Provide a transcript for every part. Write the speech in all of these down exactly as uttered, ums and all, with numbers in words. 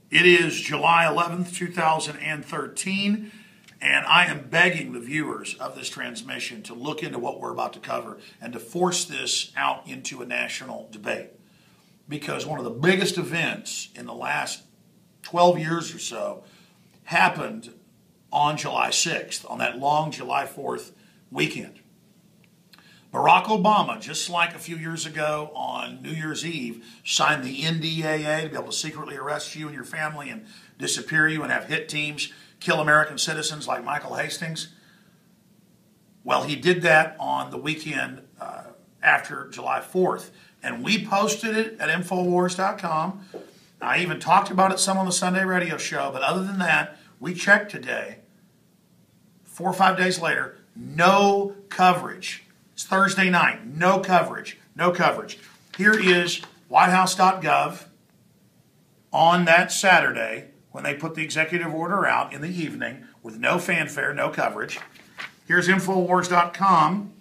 It is July eleventh, two thousand thirteen, and I am begging the viewers of this transmission to look into what we're about to cover and to force this out into a national debate. Because one of the biggest events in the last twelve years or so happened on July sixth, on that long July fourth weekend. Barack Obama, just like a few years ago on New Year's Eve, signed the N D A A to be able to secretly arrest you and your family and disappear you and have hit teams kill American citizens like Michael Hastings. Well, he did that on the weekend uh, after July fourth, and we posted it at Infowars dot com. I even talked about it some on the Sunday radio show, but other than that, we checked today, four or five days later, no coverage. It's Thursday night. No coverage. No coverage. Here is White House dot gov on that Saturday when they put the executive order out in the evening with no fanfare, no coverage. Here's Infowars dot com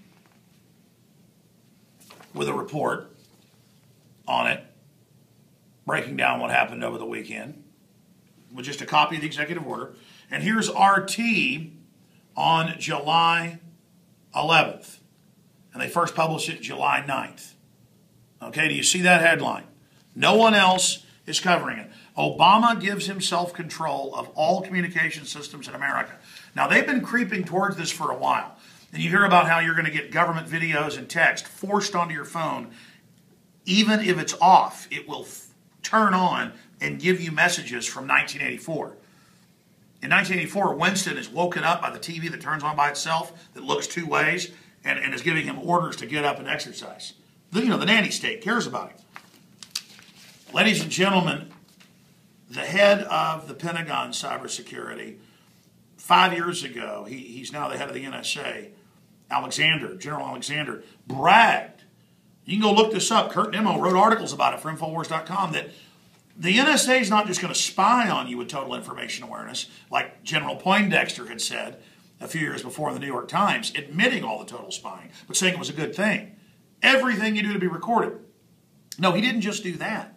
with a report on it, breaking down what happened over the weekend with just a copy of the executive order. And here's R T on July eleventh. And they first published it July ninth. Okay, do you see that headline? No one else is covering it. Obama gives himself control of all communication systems in America. Now, they've been creeping towards this for a while. And you hear about how you're going to get government videos and text forced onto your phone. Even if it's off, it will f- turn on and give you messages from nineteen eighty-four. In nineteen eighty-four, Winston is woken up by the T V that turns on by itself, that looks two ways, and, and is giving him orders to get up and exercise. The, you know, the nanny state cares about him. Ladies and gentlemen, the head of the Pentagon cybersecurity, five years ago, he, he's now the head of the N S A, Alexander, General Alexander, bragged. You can go look this up. Kurt Nimmo wrote articles about it for Infowars dot com that the N S A is not just going to spy on you with total information awareness, like General Poindexter had said a few years before in the New York Times, admitting all the total spying, but saying it was a good thing. Everything you do to be recorded. No, he didn't just do that.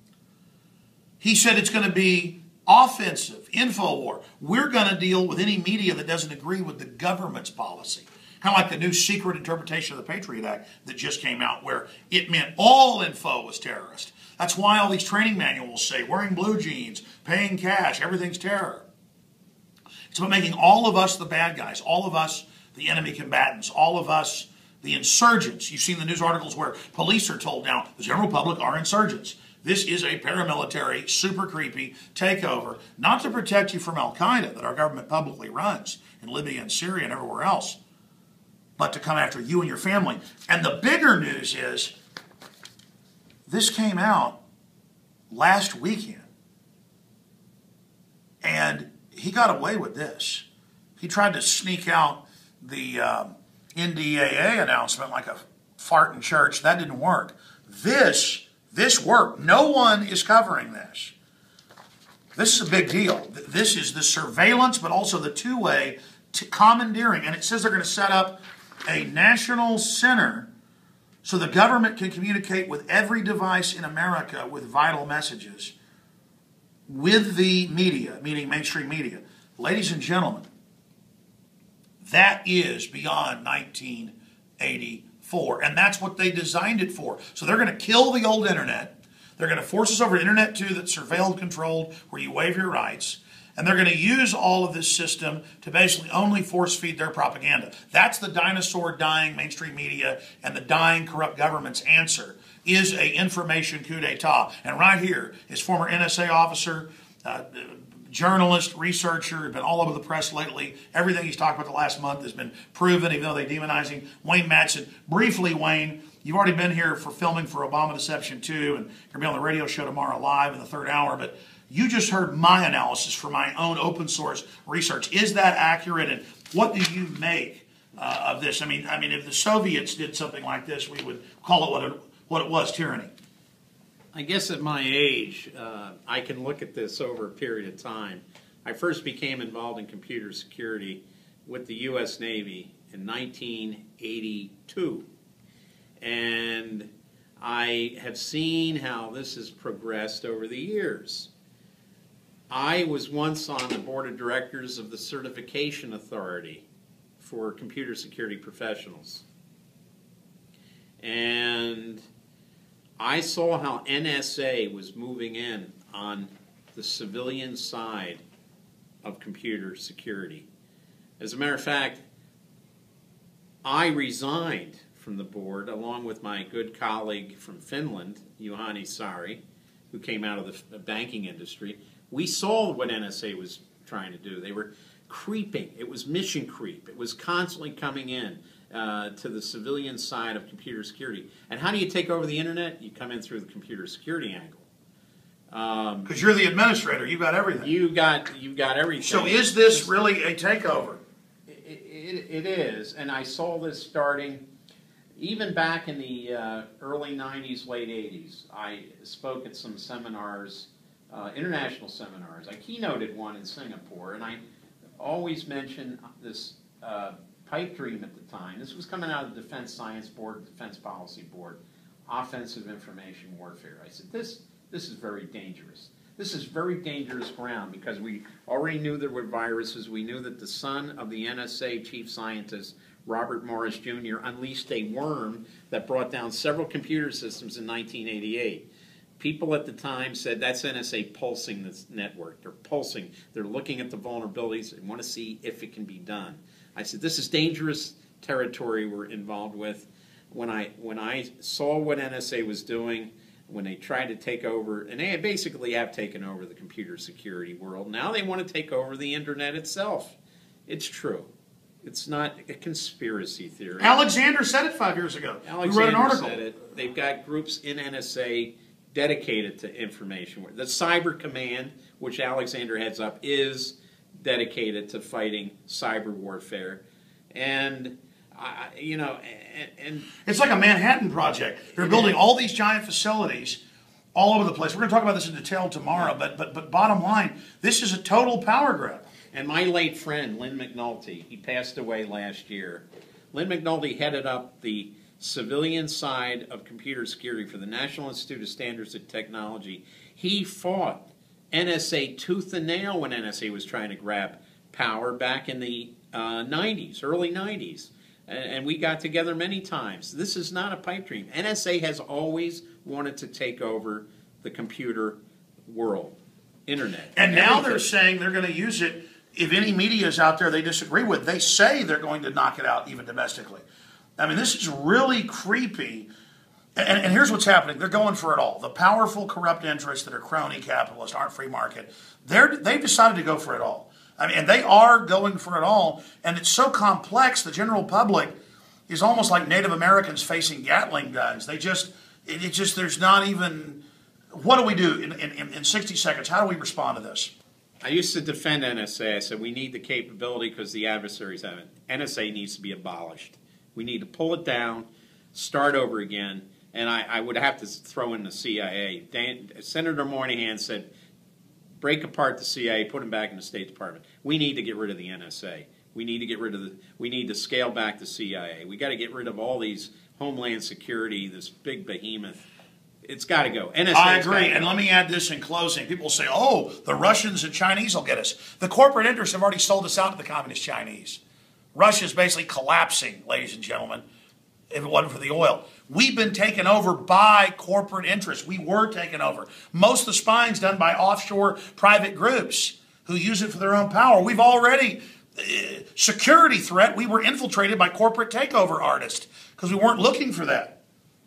He said it's going to be offensive, info war. We're going to deal with any media that doesn't agree with the government's policy. Kind of like the new secret interpretation of the Patriot Act that just came out, where it meant all info was terrorist. That's why all these training manuals say wearing blue jeans, paying cash, everything's terror. It's about making all of us the bad guys, all of us the enemy combatants, all of us the insurgents. You've seen the news articles where police are told now the general public are insurgents. This is a paramilitary, super creepy takeover, not to protect you from Al-Qaeda that our government publicly runs in Libya and Syria and everywhere else, but to come after you and your family. And the bigger news is this came out last weekend, and he got away with this. He tried to sneak out the um, N D A A announcement like a fart in church. That didn't work. This, this worked. No one is covering this. This is a big deal. This is the surveillance, but also the two-way commandeering. And it says they're going to set up a national center so the government can communicate with every device in America with vital messages with the media, meaning mainstream media. Ladies and gentlemen, that is beyond nineteen eighty-four. And that's what they designed it for. So they're going to kill the old internet. They're going to force us over to Internet two that's surveilled, controlled, where you waive your rights. And they're going to use all of this system to basically only force feed their propaganda. That's the dinosaur dying mainstream media and the dying corrupt government's answer, is a information coup d'etat. And right here is former N S A officer, uh, journalist, researcher, been all over the press lately. Everything he's talked about the last month has been proven, even though they demonize him. Wayne Madsen. Briefly, Wayne, you've already been here for filming for Obama Deception two, and you're going to be on the radio show tomorrow live in the third hour, but you just heard my analysis for my own open source research. Is that accurate, and what do you make uh, of this? I mean, I mean, if the Soviets did something like this, we would call it what it, what it was, tyranny. I guess at my age, uh, I can look at this over a period of time. I first became involved in computer security with the U S Navy in nineteen eighty-two. And I have seen how this has progressed over the years. I was once on the board of directors of the Certification Authority for Computer Security Professionals. And I saw how N S A was moving in on the civilian side of computer security. As a matter of fact, I resigned from the board along with my good colleague from Finland, Juhani Sari, who came out of the banking industry. We saw what N S A was trying to do. They were creeping. It was mission creep. It was constantly coming in uh, to the civilian side of computer security. And how do you take over the internet? You come in through the computer security angle. Because um, you're the administrator. You've got everything. You got, you've got everything. So is this really a takeover? It, it, it is. And I saw this starting even back in the uh, early nineties, late eighties. I spoke at some seminars, uh, international seminars. I keynoted one in Singapore, and I always mention this uh, pipe dream at the time. This was coming out of the Defense Science Board, Defense Policy Board, offensive information warfare. I said, this, this is very dangerous. This is very dangerous ground because we already knew there were viruses. We knew that the son of the N S A chief scientist, Robert Morris Junior, unleashed a worm that brought down several computer systems in nineteen eighty-eight. People at the time said that's N S A pulsing this network. They're pulsing. They're looking at the vulnerabilities and want to see if it can be done. I said, this is dangerous territory we're involved with. When I, when I saw what N S A was doing, when they tried to take over, and they basically have taken over the computer security world, now they want to take over the internet itself. It's true. It's not a conspiracy theory. Alexander said it five years ago. Alexander we wrote an article. said it. They've got groups in N S A dedicated to information. The Cyber Command, which Alexander heads up, is dedicated to fighting cyber warfare. And, uh, you know, and, and... It's like a Manhattan Project. They're building all these giant facilities all over the place. We're going to talk about this in detail tomorrow, but, but, but bottom line, this is a total power grab. And my late friend, Lynn McNulty, he passed away last year. Lynn McNulty headed up the civilian side of computer security for the National Institute of Standards and Technology. He fought N S A tooth and nail when N S A was trying to grab power back in the uh, nineties, early nineties. And, and we got together many times. This is not a pipe dream. N S A has always wanted to take over the computer world, internet. And now everything. They're saying they're going to use it. If any media is out there they disagree with, they say they're going to knock it out even domestically. I mean, this is really creepy. And, and here's what's happening. They're going for it all. The powerful, corrupt interests that are crony capitalists, aren't free market, they're, they've decided to go for it all. I mean, and they are going for it all. And it's so complex, the general public is almost like Native Americans facing Gatling guns. They just, it, it just, there's not even, what do we do in, in, in sixty seconds? How do we respond to this? I used to defend N S A. I said we need the capability because the adversaries have it. N S A needs to be abolished. We need to pull it down, start over again, and I, I would have to throw in the C I A. Dan, Senator Moynihan said, break apart the C I A, put them back in the State Department. We need to get rid of the N S A. We need to get rid of the. We need to scale back the C I A. We got to get rid of all these Homeland Security, this big behemoth. It's got to go. N S A I agree. And let me add this in closing. People say, oh, the Russians and Chinese will get us. The corporate interests have already sold us out to the communist Chinese. Russia's basically collapsing, ladies and gentlemen, if it wasn't for the oil. We've been taken over by corporate interests. We were taken over. Most of the spying's done by offshore private groups who use it for their own power. We've already, uh, security threat, we were infiltrated by corporate takeover artists because we weren't looking for that.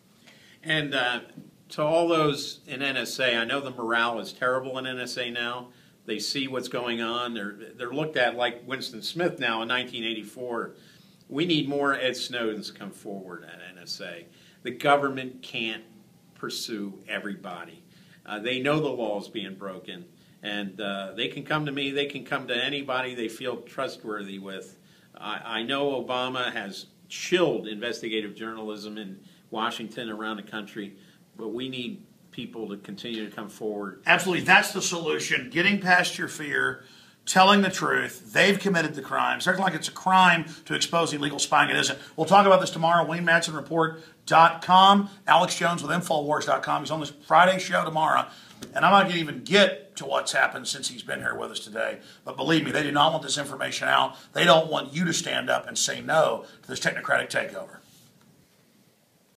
And uh, to all those in N S A, I know the morale is terrible in N S A now. They see what's going on. They're, they're looked at like Winston Smith now in nineteen eighty-four. We need more Ed Snowdens to come forward at N S A. The government can't pursue everybody. Uh, they know the law is being broken, and uh, they can come to me. They can come to anybody they feel trustworthy with. I, I know Obama has chilled investigative journalism in Washington, around the country, but we need people to continue to come forward. Absolutely. That's the solution. Getting past your fear, telling the truth. They've committed the crimes. They're like it's a crime to expose illegal spying. It isn't. We'll talk about this tomorrow. Wayne Madsen Report dot com. Alex Jones with Infowars dot com. He's on this Friday show tomorrow. And I'm not going to even get to what's happened since he's been here with us today. But believe me, they do not want this information out. They don't want you to stand up and say no to this technocratic takeover.